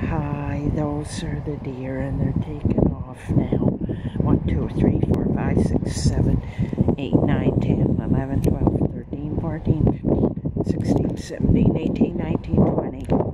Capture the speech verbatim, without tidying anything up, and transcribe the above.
Hi, those are the deer, and they're taking off now. one, two, three, four, five, six, seven, eight, nine, ten, eleven, twelve, thirteen, fourteen, fifteen, sixteen, seventeen, eighteen, nineteen, twenty.